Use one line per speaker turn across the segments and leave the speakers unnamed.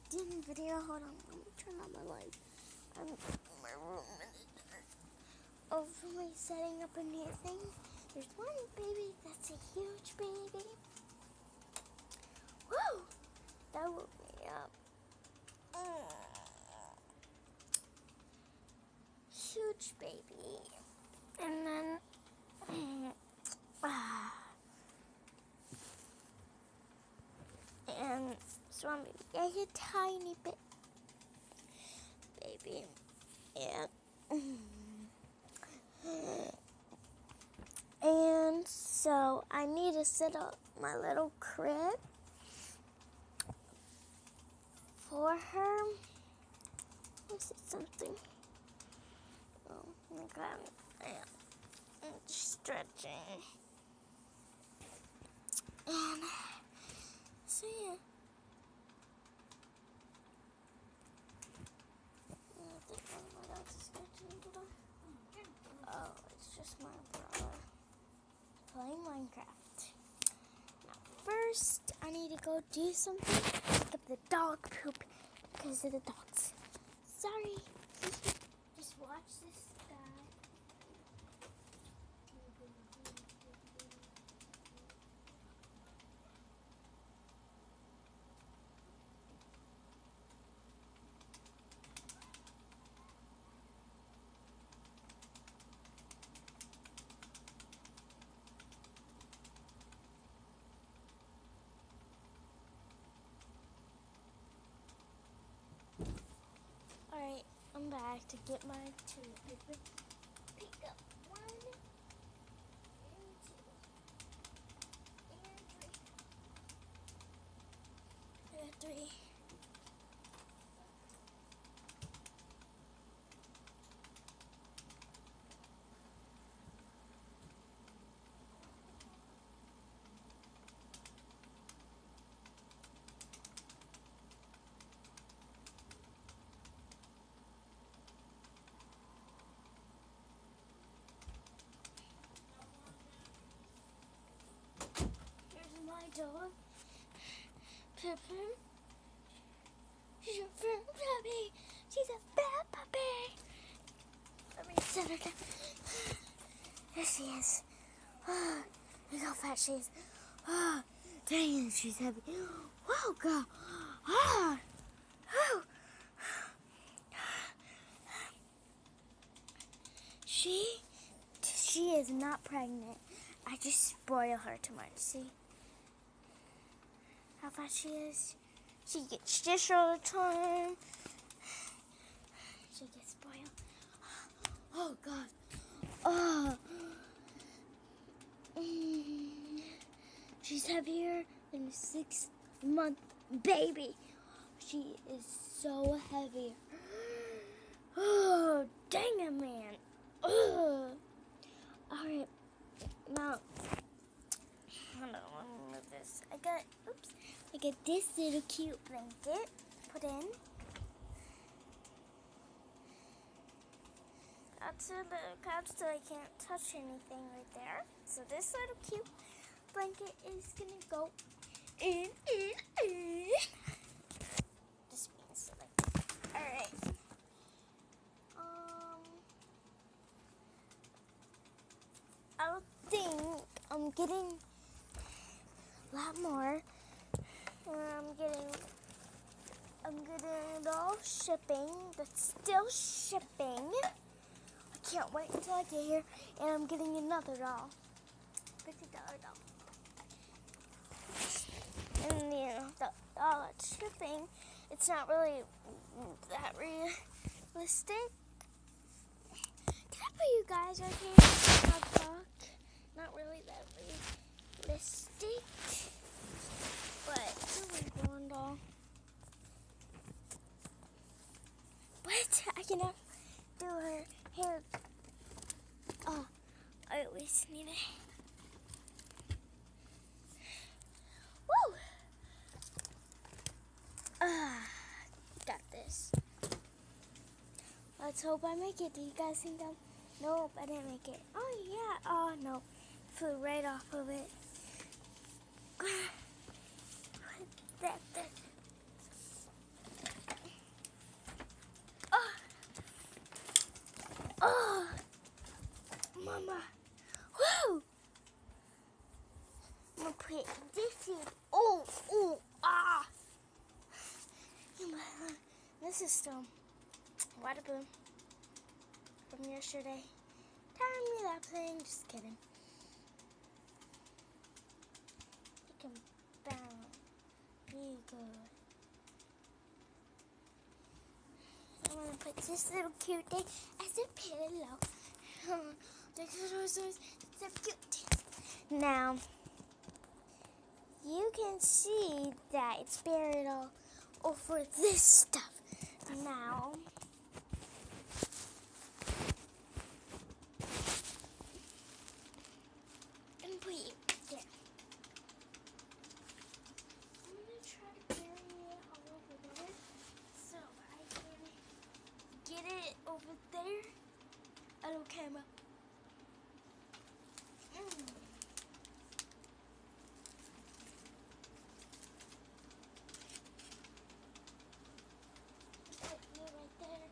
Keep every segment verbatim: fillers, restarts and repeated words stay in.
in video. Hold on, let me turn on my light. I'm in my room and it's dark. Over me setting up a new thing. There's one baby that's a huge baby. Woo! That woke me up. Mm. Huge baby. And then ah. And so I'm gonna get a tiny bit baby. And and so I need to set up my little crib for her. Is it something? Oh, okay. I'm stretching. And so yeah. I think one of my dogs is scratching the door. Oh, it's just my brother playing Minecraft. Now first, I need to go do something. Pick up the dog poop because of the dogs. Sorry. Just watch this guy. Alright, I'm back to get my toilet paper. Pick up one and two and three. And three. Here's my dog. Pippin. She's a fur puppy. She's a bad puppy. Let me set her down. There she is. Oh, look how fat she is. Oh, dang it, she's heavy. Whoa, girl. Oh, oh. She, she is not pregnant. I just spoil her too much. See how fat she is? She gets stitched all the time. She gets spoiled. Oh, God. Oh. Mm. She's heavier than a six-month baby. She is so heavy. Oh, dang it, man. Ugh. All right. Now, hold on, let me move this. I got, oops, I got this little cute blanket put in. That's a little couch so I can't touch anything right there. So this little cute blanket is gonna go in, in, in. Just being silly. All right. Um, I don't think I'm getting a lot more. I'm getting, I'm getting it all shipping. That's still shipping. I can't wait until I get here, and I'm getting another doll, fifty dollar doll. And you know, the doll that's shipping, it's not really that realistic. Can I put you guys right here? Talk, talk. Not really that realistic, but it's a reborn doll. But I can uh, do her hair. Oh, I always need it. Woo! Ah, got this. Let's hope I make it. Do you guys think I'm? Nope, I didn't make it. Oh yeah. Oh no, flew right off of it. That, that. this is, oh, oh, ah. This is still water balloon from yesterday. Telling me that thing, just kidding. You can bounce really good. I'm gonna put this little cute thing as a pillow. It's so cute. Now, you can see that it's buried all over this stuff. Now, I'm gonna put you there. I'm gonna try to bury it all over there so I can get it over there. A little camera. Mm. Put you right there.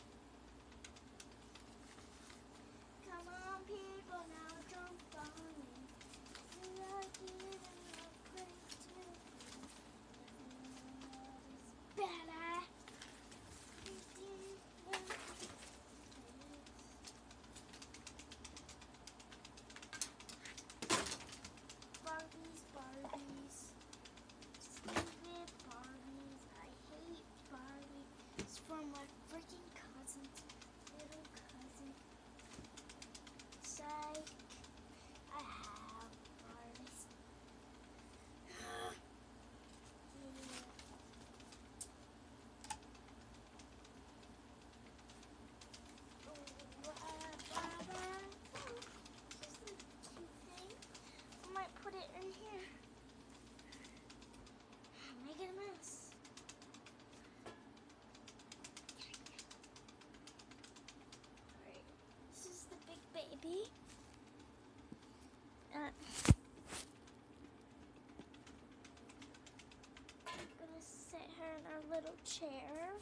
Come on, people, now jump on me. We are here in a place too. It's better. Barbies, Barbies. Stupid Barbies. I hate Barbies. It's from my freaking cousin's little cousin. Psych. I have Barbies. Yeah. Put it in here. Make it a mess. Alright, this is the big baby. Uh, I'm gonna sit her in our little chair.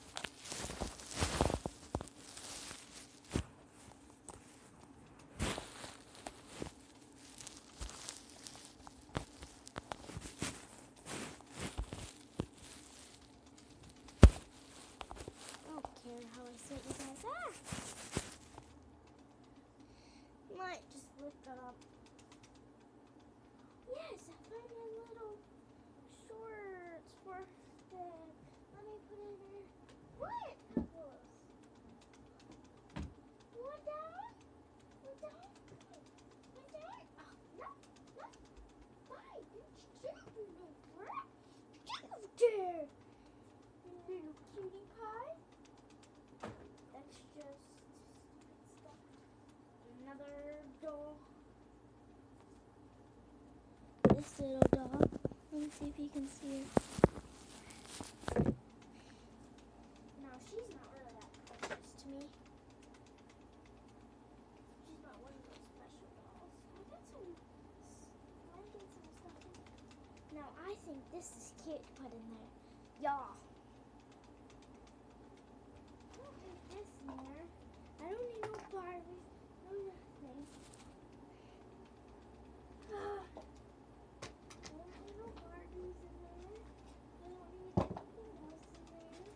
How I set you guys are. Might just lift it up. Yes, I found a little shorts for them. Let me put it in there. What? Pebbles? One down? One down? One down? Oh, no, no. Why? You're stupid, little brat. Get over there. You little cutie pie. That's just stuff. Another doll. This little dog. Let me see if you can see her. No, she's not really that precious to me. She's not one of those special dolls. I got some. I get some stuff in there. Now I think this is cute to put in there. Y'all. This in there. I don't need no Barbies, no nothing. Ah. I don't need no Barbies in there. I don't need anything else in there.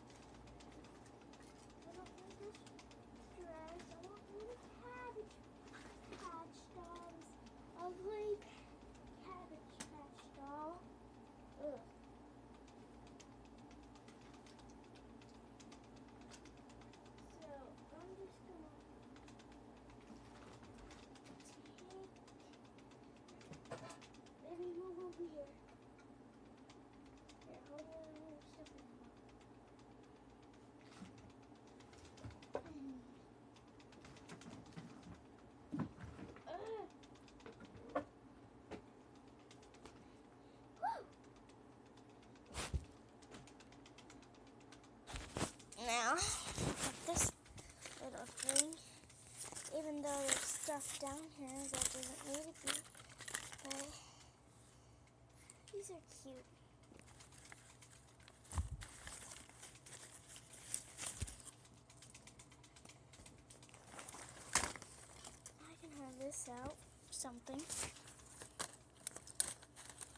I don't need this dress. I don't need a Cabbage Patch doll. This ugly Cabbage Patch doll. Ugh. Baby, move over here. Here, hold on, I'm gonna step in. Now, with this little thing, even though there's stuff down here that doesn't need to be, but these are cute. I can have this out, something.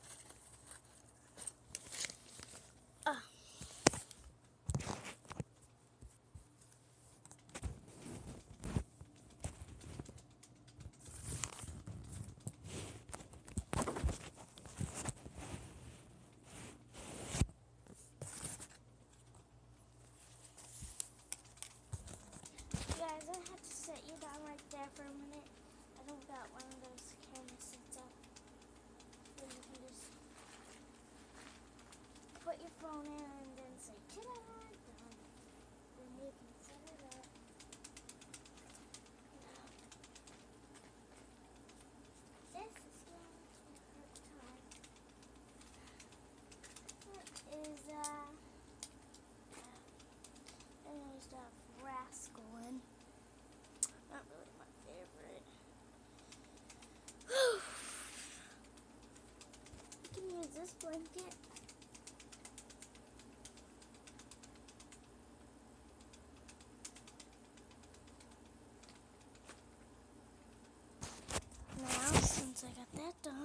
put your phone in and then say, ta-da, done. Then you can set it up. Now, this is going to be hard time. What is, uh, and there's that rascal one. Not really my favorite. You can use this blanket. Now, since I got that done,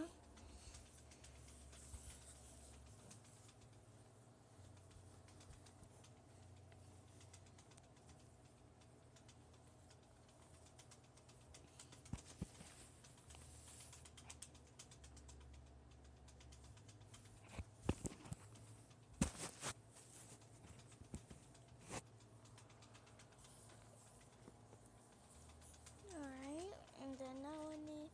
alright, and then now I need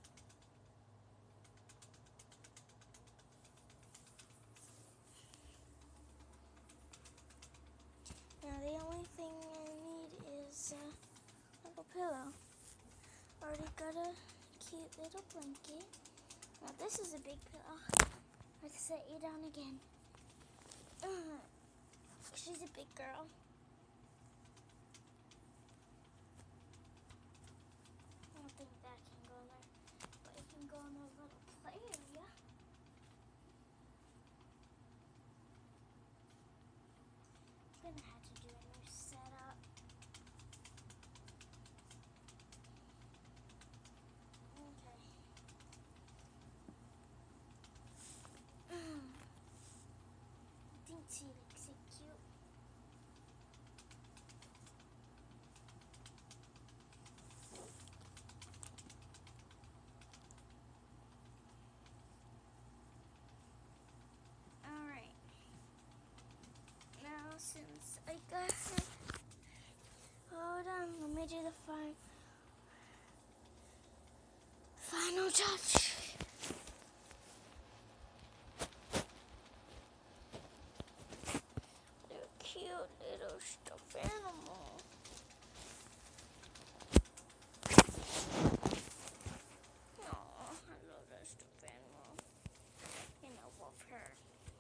Now the only thing I need is a little pillow. Already got a cute little blanket. Now this is a big pillow. Let's set you down again. Uh, she's a big girl. I don't think that can go there, but it can go in a little play area. I'm gonna have to do a new setup. Okay. I think she looks so cute. Alright. Now since I got it, hold on, let me do the fine, final touch. They're a cute little stuffed animal. Aw, I love that stuffed animal. And I love her.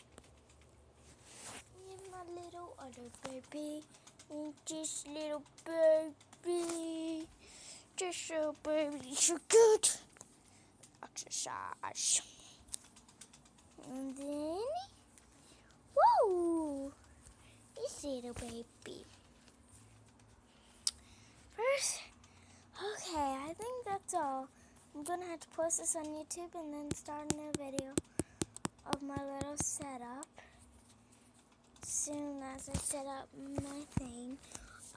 And my little other baby. And this little baby. This little baby is so good. Exercise. And then, whoa, this little baby. First, okay, I think that's all. I'm gonna have to post this on YouTube and then start a new video of my little setup soon as I set up my thing.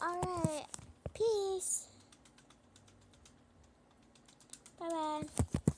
Alright, peace. Bye bye.